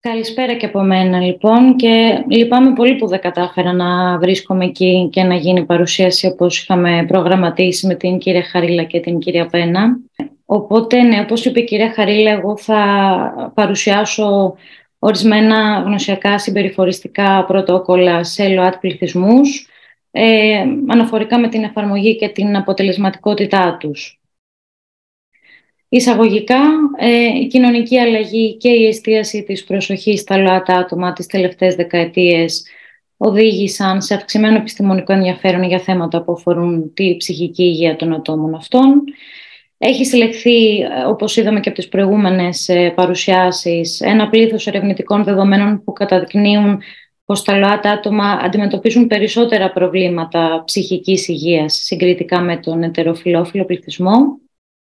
Καλησπέρα και από μένα λοιπόν και λυπάμαι πολύ που δεν κατάφερα να βρίσκομαι εκεί και να γίνει παρουσίαση όπως είχαμε προγραμματίσει με την κυρία Χαρίλα και την κυρία Πένα. Οπότε, ναι, όπως είπε η κυρία Χαρίλα, εγώ θα παρουσιάσω ορισμένα γνωσιακά συμπεριφοριστικά πρωτόκολλα σε ΛΟΑΤ πληθυσμούς, αναφορικά με την εφαρμογή και την αποτελεσματικότητά τους. Εισαγωγικά, η κοινωνική αλλαγή και η εστίαση της προσοχής στα ΛΟΑΤ άτομα τις τελευταίες δεκαετίες οδήγησαν σε αυξημένο επιστημονικό ενδιαφέρον για θέματα που αφορούν τη ψυχική υγεία των ατόμων αυτών. Έχει συλλεχθεί, όπως είδαμε και από τις προηγούμενες παρουσιάσεις, ένα πλήθος ερευνητικών δεδομένων που καταδεικνύουν πως τα ΛΟΑΤ άτομα αντιμετωπίζουν περισσότερα προβλήματα ψυχικής υγείας συγκριτικά με τον ετεροφιλόφιλο πληθυσμό.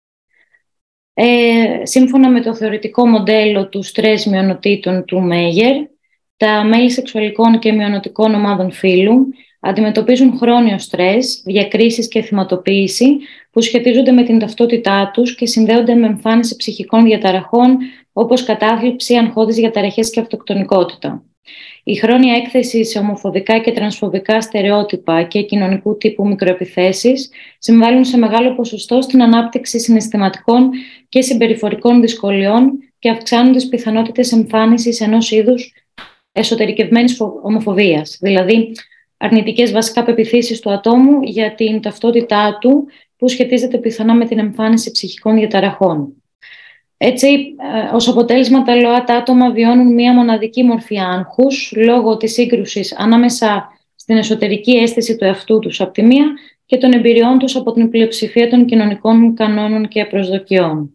Σύμφωνα με το θεωρητικό μοντέλο του στρες μειονοτήτων του Μέγερ, τα μέλη σεξουαλικών και μειονοτικών ομάδων φύλου αντιμετωπίζουν χρόνιο στρες, διακρίσεις και θυματοποίηση που σχετίζονται με την ταυτότητά τους και συνδέονται με εμφάνιση ψυχικών διαταραχών όπως κατάθλιψη, αγχώδεις διαταραχές και αυτοκτονικότητα. Η χρόνια έκθεση σε ομοφοβικά και τρανσφοβικά στερεότυπα και κοινωνικού τύπου μικροεπιθέσεις συμβάλλουν σε μεγάλο ποσοστό στην ανάπτυξη συναισθηματικών και συμπεριφορικών δυσκολιών και αυξάνουν τις πιθανότητες εμφάνισης ενός είδους εσωτερικευμένης ομοφοβίας, δηλαδή αρνητικές βασικά πεποιθήσεις του ατόμου για την ταυτότητά του που σχετίζεται πιθανά με την εμφάνιση ψυχικών διαταραχών. Έτσι, ως αποτέλεσμα, τα ΛΟΑΤ άτομα βιώνουν μία μοναδική μορφή άγχους λόγω της σύγκρουσης ανάμεσα στην εσωτερική αίσθηση του εαυτού τους από τη μία και των εμπειριών τους από την πλειοψηφία των κοινωνικών κανόνων και προσδοκιών.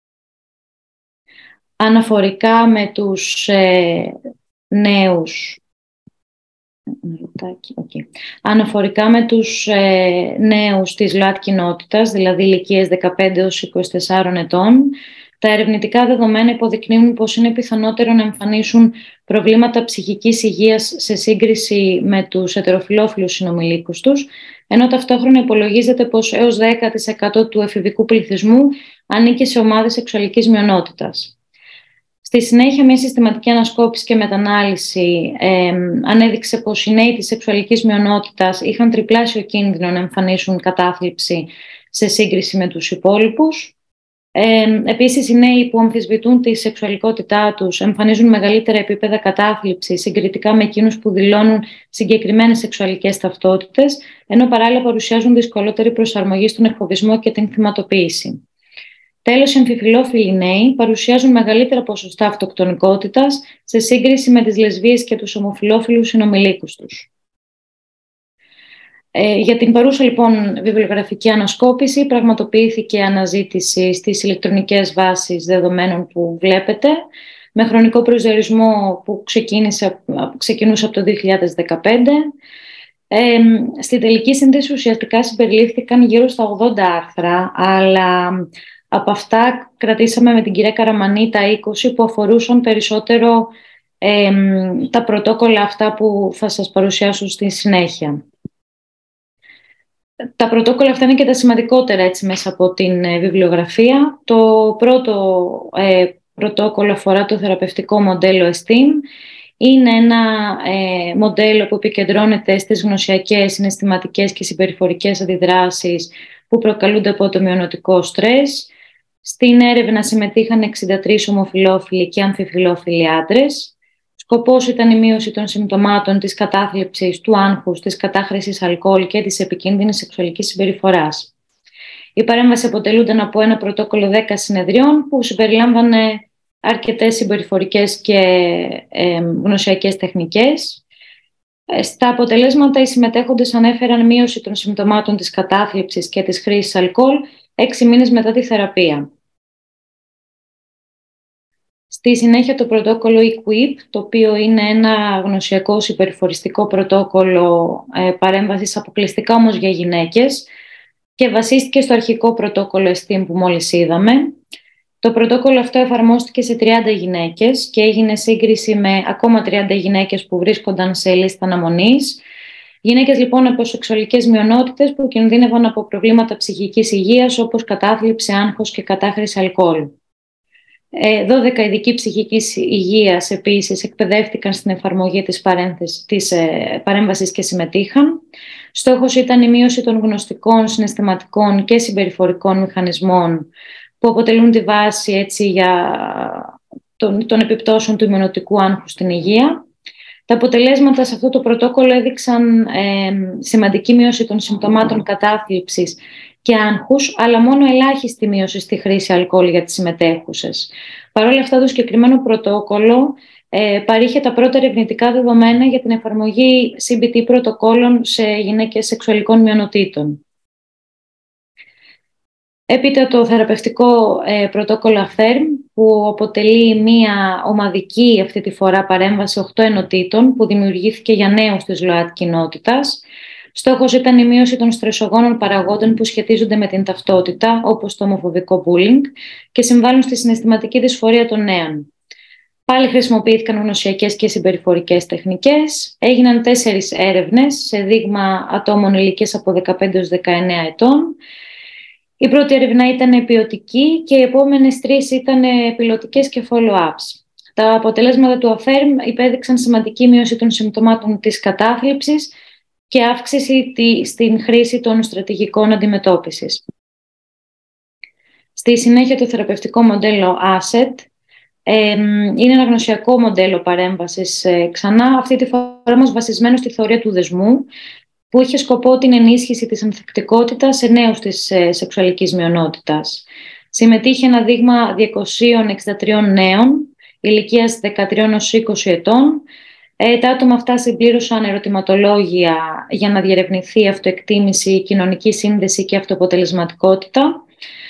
Αναφορικά με τους νέους... Αναφορικά με τους νέους της ΛΟΑΤ κοινότητας, δηλαδή ηλικίες 15 έως 24 ετών, τα ερευνητικά δεδομένα υποδεικνύουν πως είναι πιθανότερο να εμφανίσουν προβλήματα ψυχικής υγείας σε σύγκριση με τους ετεροφιλόφιλους συνομιλίκους τους, ενώ ταυτόχρονα υπολογίζεται πως έως 10% του εφηβικού πληθυσμού ανήκει σε ομάδες σεξουαλικής μειονότητας. Στη συνέχεια, μια συστηματική ανασκόπηση και μετανάλυση ανέδειξε πως οι νέοι της σεξουαλικής μειονότητας είχαν τριπλάσιο κίνδυνο να εμφανίσουν κατάθλιψη σε σύγκριση με τους υπόλοιπους. Επίσης, οι νέοι που αμφισβητούν τη σεξουαλικότητά τους εμφανίζουν μεγαλύτερα επίπεδα κατάθλιψης συγκριτικά με εκείνους που δηλώνουν συγκεκριμένες σεξουαλικές ταυτότητες, ενώ παράλληλα παρουσιάζουν δυσκολότερη προσαρμογή στον εκφοβισμό και την θυματοποίηση. Τέλος, οι αμφιφιλόφιλοι νέοι παρουσιάζουν μεγαλύτερα ποσοστά αυτοκτονικότητας σε σύγκριση με τις λεσβίες και τους ομοφιλόφιλους συνομιλίκους τους. Για την παρούσα λοιπόν βιβλιογραφική ανασκόπηση πραγματοποιήθηκε αναζήτηση στις ηλεκτρονικές βάσεις δεδομένων που βλέπετε, με χρονικό προσδιορισμό που ξεκινούσε από το 2015. Στη τελική σύνθεση ουσιαστικά συμπεριλήφθηκαν γύρω στα 80 άρθρα, αλλά από αυτά κρατήσαμε με την κυρία Καραμανή τα 20 που αφορούσαν περισσότερο τα πρωτόκολλα αυτά που θα σας παρουσιάσω στη συνέχεια. Τα πρωτόκολλα αυτά είναι και τα σημαντικότερα έτσι, μέσα από την βιβλιογραφία. Το πρώτο πρωτόκολλο αφορά το θεραπευτικό μοντέλο ESTEEM. Είναι ένα μοντέλο που επικεντρώνεται στις γνωσιακές, συναισθηματικές και συμπεριφορικές αντιδράσεις που προκαλούνται από το μειονοτικό στρες. Στην έρευνα συμμετείχαν 63 ομοφυλόφιλοι και αμφιφυλόφιλοι άντρες. Σκοπός ήταν η μείωση των συμπτωμάτων της κατάθλιψης, του άγχους, της κατάχρησης αλκοόλ και της επικίνδυνης σεξουαλικής συμπεριφοράς. Η παρέμβαση αποτελούνταν από ένα πρωτόκολλο 10 συνεδριών που συμπεριλάμβανε αρκετές συμπεριφορικές και γνωσιακές τεχνικές. Στα αποτελέσματα οι συμμετέχοντες ανέφεραν μείωση των συμπτωμάτων της κατάθλιψης και της χρήσης αλκοόλ 6 μήνες μετά τη θεραπεία. Στη συνέχεια το πρωτόκολλο EQUIP, το οποίο είναι ένα γνωσιακό συμπεριφοριστικό πρωτόκολλο παρέμβασης αποκλειστικά όμως για γυναίκες και βασίστηκε στο αρχικό πρωτόκολλο ESTEEM που μόλις είδαμε. Το πρωτόκολλο αυτό εφαρμόστηκε σε 30 γυναίκες και έγινε σύγκριση με ακόμα 30 γυναίκες που βρίσκονταν σε λίστα αναμονής. Γυναίκες λοιπόν από σεξουαλικές μειονότητες που κινδύνευαν από προβλήματα ψυχικής υγείας όπως κατάθλιψη, άγχος και κατάχρηση αλκοόλ. 12 ειδικοί ψυχικής υγείας επίσης εκπαιδεύτηκαν στην εφαρμογή της παρέμβασης και συμμετείχαν. Στόχος ήταν η μείωση των γνωστικών, συναισθηματικών και συμπεριφορικών μηχανισμών που αποτελούν τη βάση έτσι, για των επιπτώσεων του ημμονουτικού άγχους στην υγεία. Τα αποτελέσματα σε αυτό το πρωτόκολλο έδειξαν σημαντική μείωση των συμπτωμάτων κατάθλιψης και άγχους, αλλά μόνο ελάχιστη μείωση στη χρήση αλκοόλ για τις συμμετέχουσες. Παρ' όλα αυτά, το συγκεκριμένο πρωτόκολλο παρήχε τα πρώτα ερευνητικά δεδομένα για την εφαρμογή CBT πρωτοκόλλων σε γυναίκες σεξουαλικών μειονοτήτων. Έπειτα το θεραπευτικό πρωτόκολλο AFFIRM, που αποτελεί μία ομαδική αυτή τη φορά παρέμβαση 8 ενωτήτων που δημιουργήθηκε για νέους της ΛΟΑΤ κοινότητας. Στόχος ήταν η μείωση των στρεσογόνων παραγόντων που σχετίζονται με την ταυτότητα, όπως το ομοφοβικό bullying, και συμβάλλουν στη συναισθηματική δυσφορία των νέων. Πάλι χρησιμοποιήθηκαν γνωσιακές και συμπεριφορικές τεχνικές. Έγιναν 4 έρευνες σε δείγμα ατόμων ηλικίας από 15 έως 19 ετών. Η πρώτη έρευνα ήταν ποιοτική και οι επόμενες 3 ήταν πιλωτικές και follow-ups. Τα αποτελέσματα του AFFIRM υπέδειξαν σημαντική μείωση των συμπτωμάτων της κατάθλιψης και αύξηση στην χρήση των στρατηγικών αντιμετώπισης. Στη συνέχεια, το θεραπευτικό μοντέλο ASSET είναι ένα γνωσιακό μοντέλο παρέμβασης ξανά, αυτή τη φορά όμως βασισμένο στη θεωρία του δεσμού, που είχε σκοπό την ενίσχυση της ανθεκτικότητας σε νέους της σεξουαλικής μειονότητας. Συμμετείχε ένα δείγμα 263 νέων, ηλικίας 13 έως 20 ετών. Τα άτομα αυτά συμπλήρωσαν ερωτηματολόγια για να διερευνηθεί αυτοεκτίμηση, κοινωνική σύνδεση και αυτοαποτελεσματικότητα.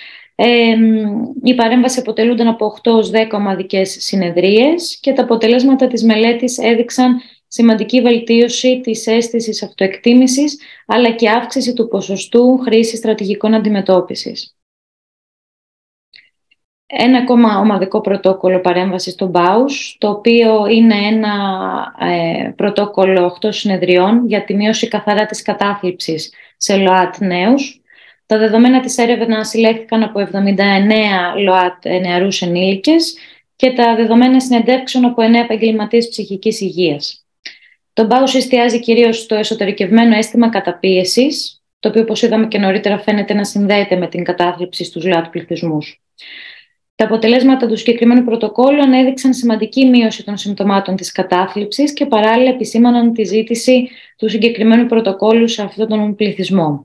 Η παρέμβαση αποτελούνταν από 8 ως 10 ομαδικές συνεδρίες και τα αποτελέσματα της μελέτης έδειξαν σημαντική βελτίωση της αίσθησης αυτοεκτίμησης, αλλά και αύξηση του ποσοστού χρήσης στρατηγικών αντιμετώπισης. Ένα ακόμα ομαδικό πρωτόκολλο παρέμβασης στο BAUS, το οποίο είναι ένα πρωτόκολλο 8 συνεδριών για τη μείωση καθαρά της κατάθλιψης σε ΛΟΑΤ νέους. Τα δεδομένα της έρευνας συλλέχθηκαν από 79 ΛΟΑΤ νεαρούς ενήλικες και τα δεδομένα συνεντεύξεων από 9 επαγγελματίες ψυχικής υγείας. Το BAUS εστιάζει κυρίως στο εσωτερικευμένο αίσθημα καταπίεσης, το οποίο, όπως είδαμε και νωρίτερα, φαίνεται να συνδέεται με την κατάθλιψη στους ΛΟΑΤ πληθυσμούς. Τα αποτελέσματα του συγκεκριμένου πρωτοκόλλου ανέδειξαν σημαντική μείωση των συμπτωμάτων της κατάθλιψης και παράλληλα επισήμαναν τη ζήτηση του συγκεκριμένου πρωτοκόλλου σε αυτόν τον πληθυσμό.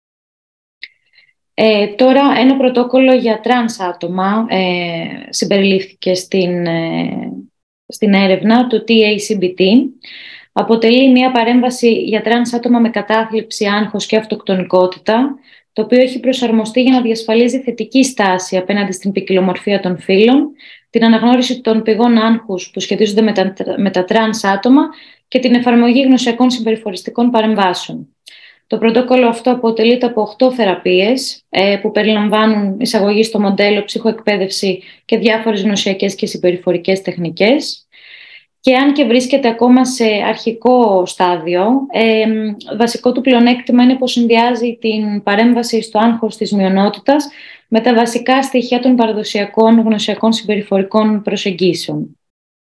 Τώρα, ένα πρωτόκολλο για τρανς άτομα συμπεριλήφθηκε στην έρευνα, το TACBT. Αποτελεί μια παρέμβαση για τρανς άτομα με κατάθλιψη, άγχος και αυτοκτονικότητα, το οποίο έχει προσαρμοστεί για να διασφαλίζει θετική στάση απέναντι στην ποικιλομορφία των φύλων, την αναγνώριση των πηγών άγχους που σχετίζονται με τα τρανς άτομα και την εφαρμογή γνωσιακών συμπεριφοριστικών παρεμβάσεων. Το πρωτόκολλο αυτό αποτελείται από 8 θεραπείες που περιλαμβάνουν εισαγωγή στο μοντέλο, ψυχοεκπαίδευση και διάφορες γνωσιακές και συμπεριφορικές τεχνικές. Και αν και βρίσκεται ακόμα σε αρχικό στάδιο, βασικό του πλεονέκτημα είναι πως συνδυάζει την παρέμβαση στο άγχος της μειονότητας με τα βασικά στοιχεία των παραδοσιακών γνωσιακών συμπεριφορικών προσεγγίσεων.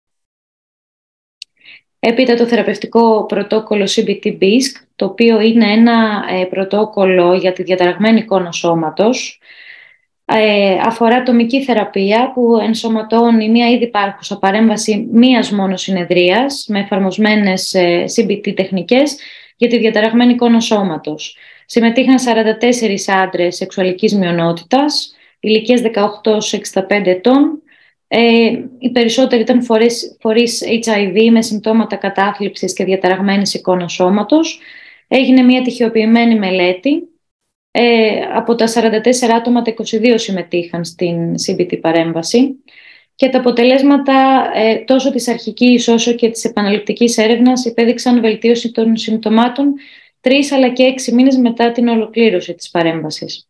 Έπειτα το θεραπευτικό πρωτόκολλο CBT-BISC, το οποίο είναι ένα πρωτόκολλο για τη διαταραγμένη εικόνα σώματος, αφορά ατομική θεραπεία που ενσωματώνει μια ήδη υπάρχουσα παρέμβαση μίας μόνο συνεδρίας με εφαρμοσμένες CBT τεχνικές για τη διαταραγμένη εικόνα σώματος. Συμμετείχαν 44 άντρες σεξουαλικής μειονότητας, ηλικίας 18-65 ετών. Οι περισσότεροι ήταν φορείς HIV με συμπτώματα κατάθλιψης και διαταραγμένης εικόνας σώματος. Έγινε μια τυχιοποιημένη μελέτη. Από τα 44 άτομα, τα 22 συμμετείχαν στην CBT παρέμβαση και τα αποτελέσματα τόσο της αρχικής όσο και της επαναληπτικής έρευνας υπέδειξαν βελτίωση των συμπτωμάτων 3 αλλά και 6 μήνες μετά την ολοκλήρωση της παρέμβασης.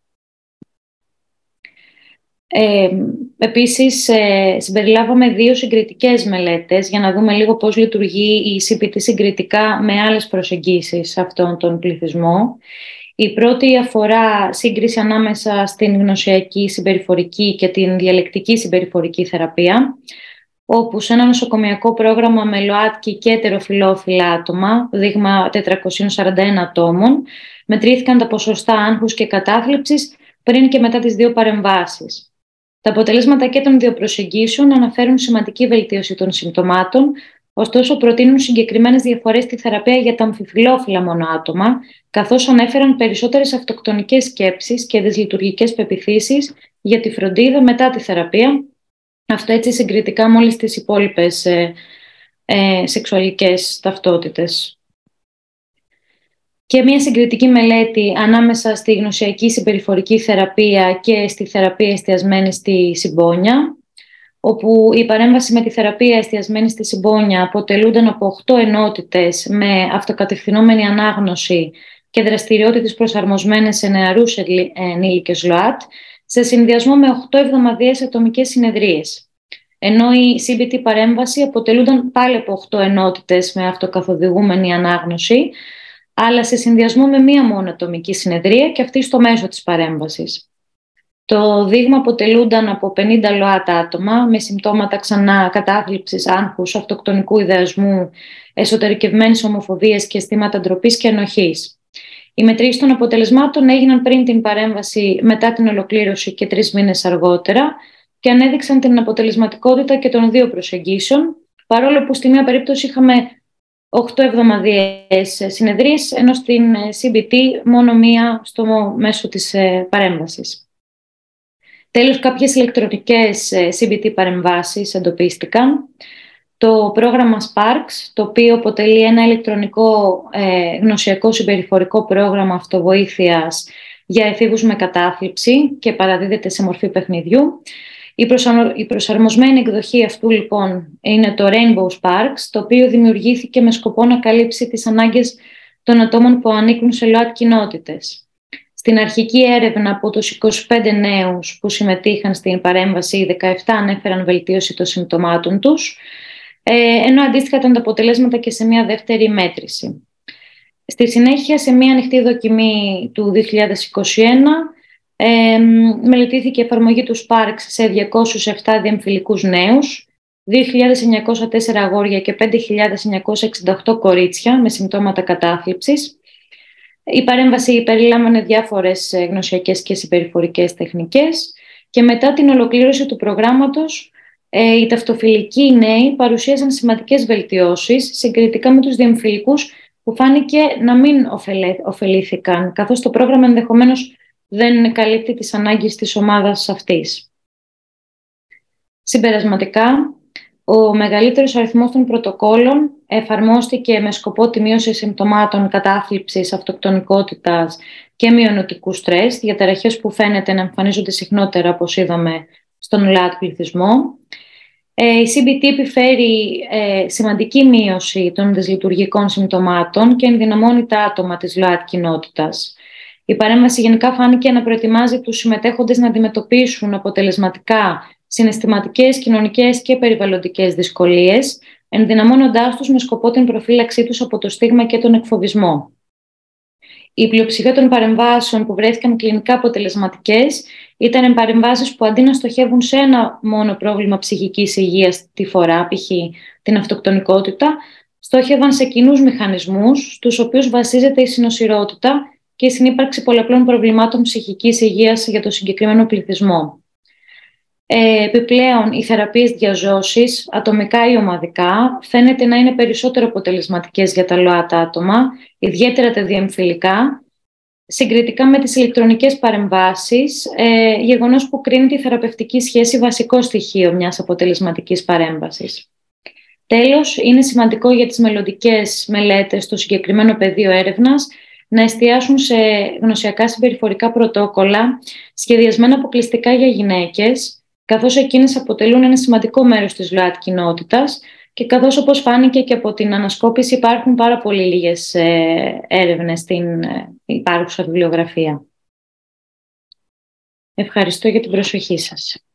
Επίσης, συμπεριλάβαμε 2 συγκριτικές μελέτες για να δούμε λίγο πώς λειτουργεί η CBT συγκριτικά με άλλες προσεγγίσεις σε αυτόν τον πληθυσμό. Η πρώτη αφορά σύγκριση ανάμεσα στην γνωσιακή συμπεριφορική και την διαλεκτική συμπεριφορική θεραπεία, όπου σε ένα νοσοκομιακό πρόγραμμα με ΛΟΑΤΚΙ και ετεροφιλόφιλα άτομα, δείγμα 441 ατόμων, μετρήθηκαν τα ποσοστά άγχους και κατάθλιψης πριν και μετά τις δύο παρεμβάσεις. Τα αποτελέσματα και των δύο προσεγγίσεων αναφέρουν σημαντική βελτίωση των συμπτωμάτων, ωστόσο προτείνουν συγκεκριμένες διαφορές στη θεραπεία για τα αμφιφιλόφιλα μόνο άτομα, καθώς ανέφεραν περισσότερες αυτοκτονικές σκέψεις και δυσλειτουργικές πεποιθήσεις για τη φροντίδα μετά τη θεραπεία. Αυτό έτσι συγκριτικά με όλες τις υπόλοιπες σεξουαλικές ταυτότητες. Και μια συγκριτική μελέτη ανάμεσα στη γνωσιακή συμπεριφορική θεραπεία και στη θεραπεία εστιασμένη στη συμπόνια, όπου η παρέμβαση με τη θεραπεία εστιασμένη στη συμπόνια αποτελούνταν από 8 ενότητες με αυτοκατευθυνόμενη ανάγνωση και δραστηριότητες προσαρμοσμένες σε νεαρούς ενήλικες ΛΟΑΤ, σε συνδυασμό με 8 εβδομαδιαίες ατομικές συνεδρίες. Ενώ η CBT παρέμβαση αποτελούνταν πάλι από 8 ενότητες με αυτοκαθοδηγούμενη ανάγνωση, αλλά σε συνδυασμό με μία μόνο ατομική συνεδρία και αυτή στο μέσο της παρέμβασης. Το δείγμα αποτελούνταν από 50 ΛΟΑΤ άτομα με συμπτώματα ξανά κατάθλιψης, άγχους, αυτοκτονικού ιδεασμού, εσωτερικευμένης ομοφοβίας και αισθήματα ντροπής και ενοχής. Οι μετρήσεις των αποτελεσμάτων έγιναν πριν την παρέμβαση, μετά την ολοκλήρωση και 3 μήνες αργότερα και ανέδειξαν την αποτελεσματικότητα και των δύο προσεγγίσεων, παρόλο που στη μία περίπτωση είχαμε 8 εβδομαδιαίες συνεδρίες, ενώ στην CBT μόνο μία στο μέσο της παρέμβασης. Τέλος, κάποιες ηλεκτρονικές CBT παρεμβάσεις εντοπίστηκαν. Το πρόγραμμα SPARKS, το οποίο αποτελεί ένα ηλεκτρονικό γνωσιακό συμπεριφορικό πρόγραμμα αυτοβοήθειας για εφήβους με κατάθλιψη και παραδίδεται σε μορφή παιχνιδιού. Η προσαρμοσμένη εκδοχή αυτού λοιπόν είναι το Rainbow Sparks, το οποίο δημιουργήθηκε με σκοπό να καλύψει τις ανάγκες των ατόμων που ανήκουν σε ΛΟΑΤ κοινότητες. Στην αρχική έρευνα από τους 25 νέους που συμμετείχαν στην παρέμβαση, οι 17 ανέφεραν βελτίωση των συμπτωμάτων τους, ενώ αντίστοιχα ήταν τα αποτελέσματα και σε μια δεύτερη μέτρηση. Στη συνέχεια, σε μια ανοιχτή δοκιμή του 2021, μελετήθηκε η εφαρμογή του SPARKS σε 207 διεμφυλικούς νέους, 2.904 αγόρια και 5.968 κορίτσια με συμπτώματα κατάθλιψης. Η παρέμβαση περιλάμβανε διάφορες γνωσιακές και συμπεριφορικές τεχνικές και μετά την ολοκλήρωση του προγράμματος, οι ταυτοφυλικοί νέοι παρουσίασαν σημαντικές βελτιώσεις συγκριτικά με τους διεμφυλικούς που φάνηκε να μην ωφελήθηκαν, καθώς το πρόγραμμα ενδεχομένως δεν καλύπτει τις ανάγκες της ομάδας αυτής. Συμπερασματικά, ο μεγαλύτερος αριθμός των πρωτοκόλων εφαρμόστηκε με σκοπό τη μείωση συμπτωμάτων κατάθλιψης, αυτοκτονικότητας και μειονοτικού στρες, διαταραχές που φαίνεται να εμφανίζονται συχνότερα, όπως είδαμε, στον ΛΟΑΤ πληθυσμό. Η CBT επιφέρει σημαντική μείωση των δυσλειτουργικών συμπτωμάτων και ενδυναμώνει τα άτομα της ΛΟΑΤ κοινότητας. Η παρέμβαση γενικά φάνηκε να προετοιμάζει τους συμμετέχοντες να αντιμετωπίσουν αποτελεσματικά συναισθηματικές, κοινωνικές και περιβαλλοντικές δυσκολίες, ενδυναμώνοντάς τους με σκοπό την προφύλαξή τους από το στίγμα και τον εκφοβισμό. Η πλειοψηφία των παρεμβάσεων που βρέθηκαν κλινικά αποτελεσματικές ήταν παρεμβάσεις που αντί να στοχεύουν σε ένα μόνο πρόβλημα ψυχικής υγείας τη φορά, π.χ. την αυτοκτονικότητα, στόχευαν σε κοινούς μηχανισμούς, στους οποίους βασίζεται η συνοσηρότητα και η συνύπαρξη πολλαπλών προβλημάτων ψυχικής υγείας για το συγκεκριμένο πληθυσμό. Επιπλέον, οι θεραπείες διαζώσης, ατομικά ή ομαδικά, φαίνεται να είναι περισσότερο αποτελεσματικές για τα ΛΟΑΤ άτομα, ιδιαίτερα τα διεμφυλικά, συγκριτικά με τις ηλεκτρονικές παρεμβάσεις, γεγονός που κρίνει τη θεραπευτική σχέση βασικό στοιχείο μιας αποτελεσματικής παρέμβασης. Τέλος, είναι σημαντικό για τις μελλοντικές μελέτες στο συγκεκριμένο πεδίο έρευνας να εστιάσουν σε γνωσιακά συμπεριφορικά πρωτόκολλα σχεδιασμένα αποκλειστικά για γυναίκες, καθώς εκείνες αποτελούν ένα σημαντικό μέρος της ΛΟΑΤ κοινότητας και καθώς, όπως φάνηκε και από την ανασκόπηση, υπάρχουν πάρα πολύ λίγες έρευνες στην υπάρχουσα βιβλιογραφία. Ευχαριστώ για την προσοχή σας.